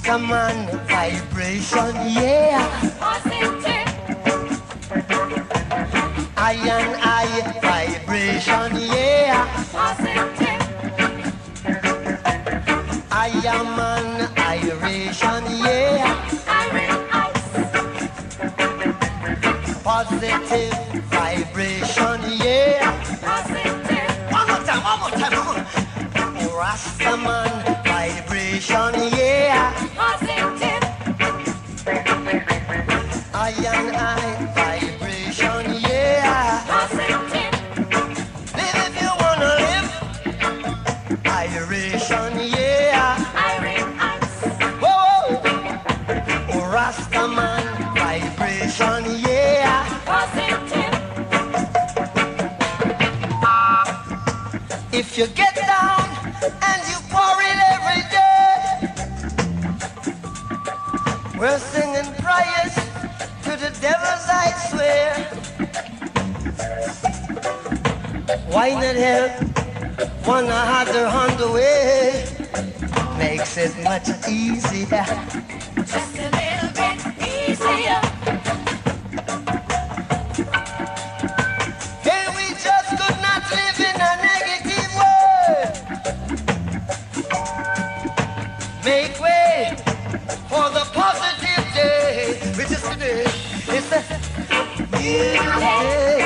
Rastaman vibration, yeah. Positive. Iron eye vibration, yeah. Positive. I am an Iration, yeah. Iron ice. Positive vibration, yeah. Positive. One more time, one more time, one more. Rastaman vibration, yeah. Positive. Iron eye vibration, yeah. Positive. Live if you wanna live. Iration, yeah. Iron ice. Whoa. Rastaman vibration, yeah. Positive. If you get down and you quarrel every day, we're singing prayers to the devils, I swear. Why not help one another on the way? Makes it much easier. Just a little bit easier. Hey, we just could not live in a negative world. Make way for the positive day, which is today. It's a new day,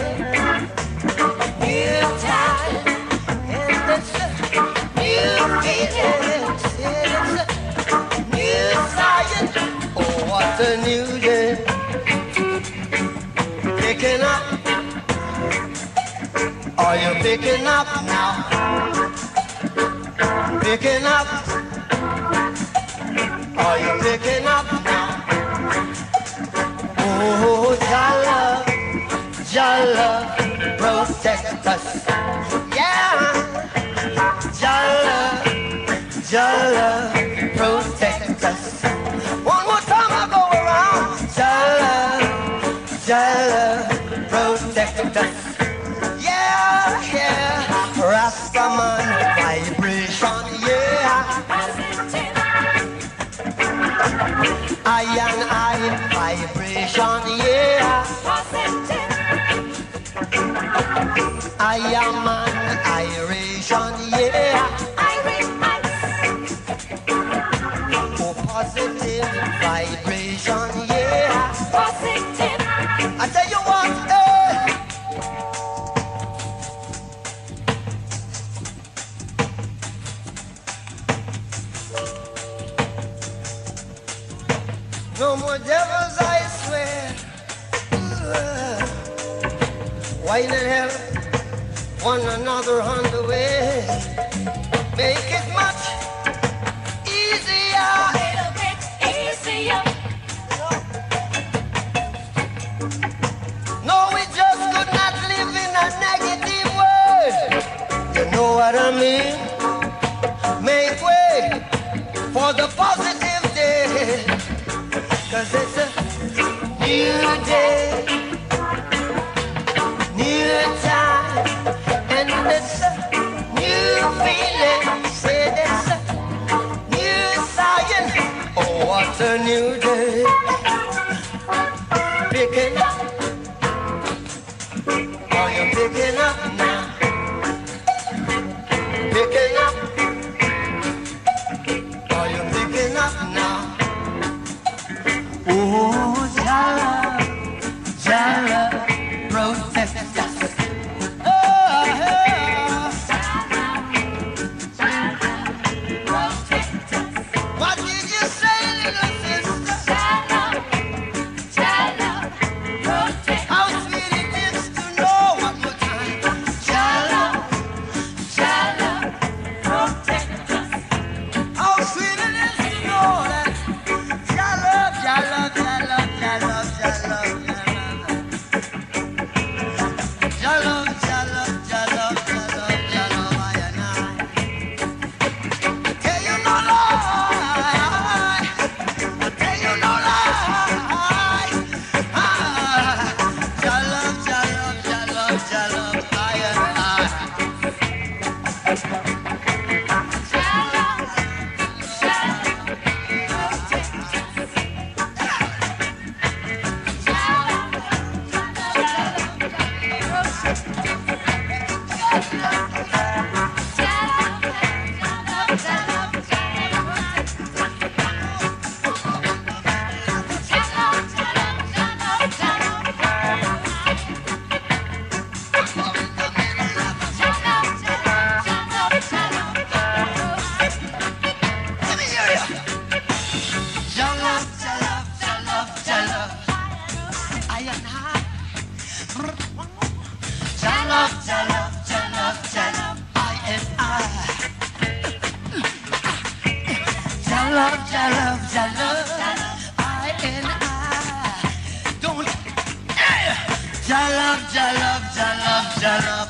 new time, and it's a new beginning. It's a new science. Oh, what a new day! Picking up. Are you picking up now? Picking up. Are you picking up now? Oh, Jalla, Jalla, protect us. Yeah, Jalla, Jalla, protect us. One more time I go around. Jalla, Jalla, protect us. Yeah, yeah, Rastaman vibration, yeah. Positive. Iron eye vibration, yeah. Positive. I am an Iration, yeah. Iron ice. Oh, positive vibration, yeah. Positive. I tell you what, no more devils, I swear. Why not help one another on the way? Make it much easier. A little bit easier. No, we just could not live in a negative world. You know what I mean? Make way for the positive day. 'Cause it's a new day, new time, and it's a new feeling. Say it's a new science. Oh, what a new day. Picking up. Are you picking up now? Picking up. Are you picking up now? Oh, Jalla, Jalla, protect us. Oh, Protect us. what did you say, little sister? Jalove, jalove, jalove, jalove.